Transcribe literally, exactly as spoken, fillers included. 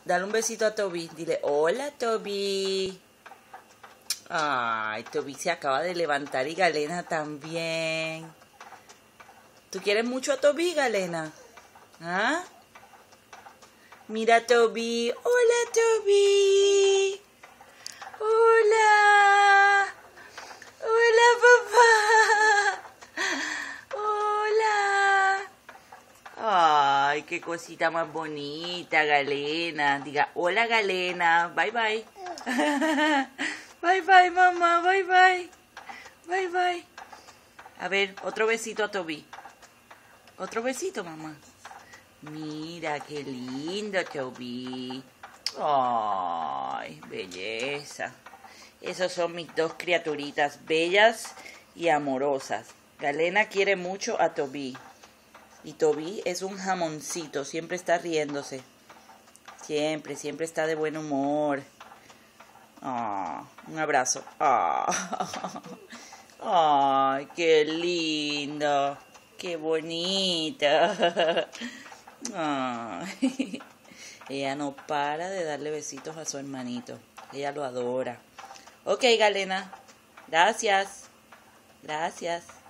Dale un besito a Toby. Dile, hola, Toby. Ay, Toby se acaba de levantar y Galena también. ¿Tú quieres mucho a Toby, Galena? ¿Ah? Mira, Toby. Hola, Toby. Hola. Hola, papá. Hola. Ay, qué cosita más bonita, Galena. Diga, hola, Galena. Bye, bye. Bye, bye, mamá. Bye, bye. Bye, bye. A ver, otro besito a Toby. Otro besito, mamá. Mira, qué lindo, Toby. Ay, belleza. Esos son mis dos criaturitas, bellas y amorosas. Galena quiere mucho a Toby. Y Toby es un jamoncito, siempre está riéndose. Siempre, siempre está de buen humor. Oh, un abrazo. Oh. Ay, qué lindo. Qué bonito. Ay. Ella no para de darle besitos a su hermanito. Ella lo adora. Ok, Galena. Gracias. Gracias.